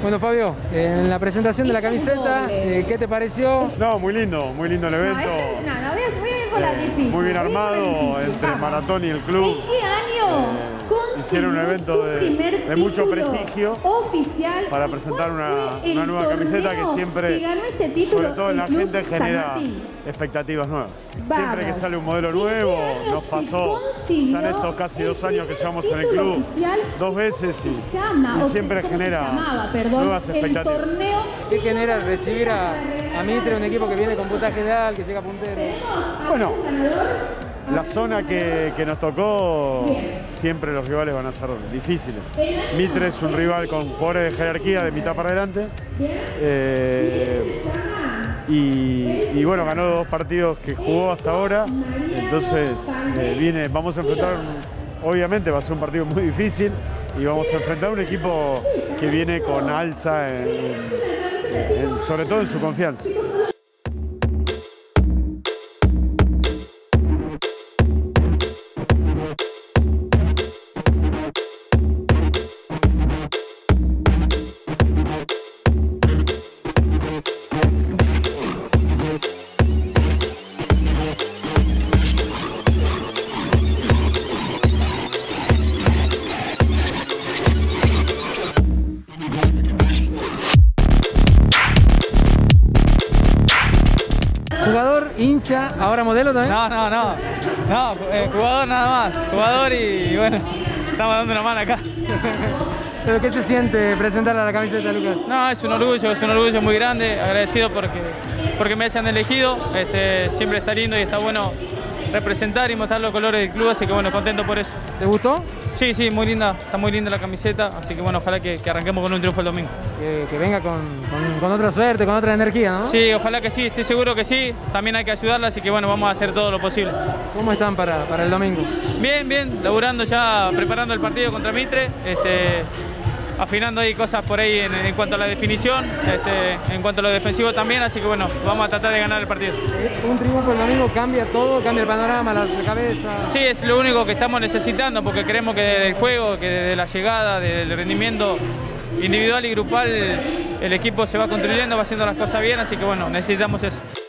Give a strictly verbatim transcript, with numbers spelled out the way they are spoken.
Bueno, Fabio, en la presentación de la camiseta, eh, ¿qué te pareció? No, muy lindo, muy lindo el evento. No, este, no, no, voy a, voy a ir por la Eh, difícil. muy bien voy a ir por la armado difícil. entre Vamos. Maratón y el club. ¿En qué año Eh, hicieron un consiguió evento su de- primer de mucho título prestigio oficial? para ¿Y presentar cuál una- fue el una nueva camiseta que torneo siempre, que ganó ese título, sobre todo en el la Club gente, San genera Martín? expectativas nuevas. Vamos. Siempre que sale un modelo ¿En qué nuevo, año nos se pasó consiguió ya en estos casi el dos años que primer llevamos en el título club, oficial? dos veces ¿Cómo y, se llama? y O siempre ¿cómo se genera llamaba? Perdón, nuevas el expectativas. torneo. ¿Qué genera recibir a, a Mitre, un equipo que viene con puntaje ideal, que llega puntero? Bueno, la zona que, que nos tocó, siempre los rivales van a ser difíciles. Mitre es un rival con jugadores de jerarquía de mitad para adelante. Eh, y, y bueno, ganó dos partidos que jugó hasta ahora. Entonces, eh, viene, vamos a enfrentar, un- obviamente va a ser un partido muy difícil y vamos a enfrentar a un equipo que viene con alza, en- en- en- sobre todo en su confianza. ¿Jugador, hincha, ahora modelo también? No, no, no. No, eh, jugador nada más. Jugador y, bueno, estamos dando una mano acá. ¿Pero qué se siente presentar a la camiseta, Lucas? No, es un orgullo, es un orgullo muy grande. Agradecido porque, porque me hayan elegido. Este, siempre está lindo y está bueno representar y mostrar los colores del club, así que bueno, contento por eso. ¿Te gustó? Sí, sí, muy linda, está muy linda la camiseta, así que bueno, ojalá que, que arranquemos con un triunfo el domingo. Que, que venga con, con- con otra suerte, con otra energía, ¿no? Sí, ojalá que sí, estoy seguro que sí, también hay que ayudarla, así que bueno, vamos a hacer todo lo posible. ¿Cómo están para, para el domingo? Bien, bien, laburando ya, preparando el partido contra Mitre, este, afinando ahí cosas por ahí en, en cuanto a la definición, este, en cuanto a lo defensivo también, así que bueno, vamos a tratar de ganar el partido. Un triunfo el domingo cambia todo, cambia el panorama, las cabezas. Sí, es lo único que estamos necesitando porque creemos que desde el juego, que desde la llegada, desde el rendimiento individual y grupal, el equipo se va construyendo, va haciendo las cosas bien, así que bueno, necesitamos eso.